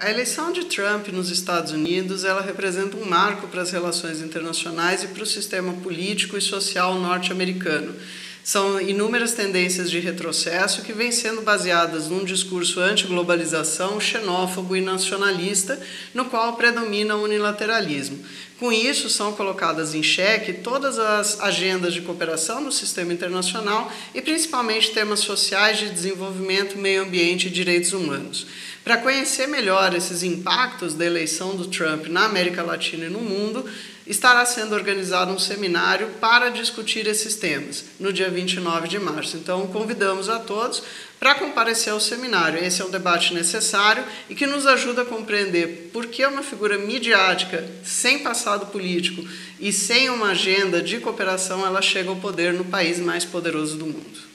A eleição de Trump nos Estados Unidos, ela representa um marco para as relações internacionais e para o sistema político e social norte-americano. São inúmeras tendências de retrocesso que vêm sendo baseadas num discurso anti-globalização, xenófobo e nacionalista, no qual predomina o unilateralismo. Com isso, são colocadas em xeque todas as agendas de cooperação no sistema internacional e principalmente temas sociais de desenvolvimento, meio ambiente e direitos humanos. Para conhecer melhor esses impactos da eleição do Trump na América Latina e no mundo, estará sendo organizado um seminário para discutir esses temas, no dia 29 de março. Então, convidamos a todos para comparecer ao seminário. Esse é um debate necessário e que nos ajuda a compreender por que uma figura midiática, sem passado político e sem uma agenda de cooperação, ela chega ao poder no país mais poderoso do mundo.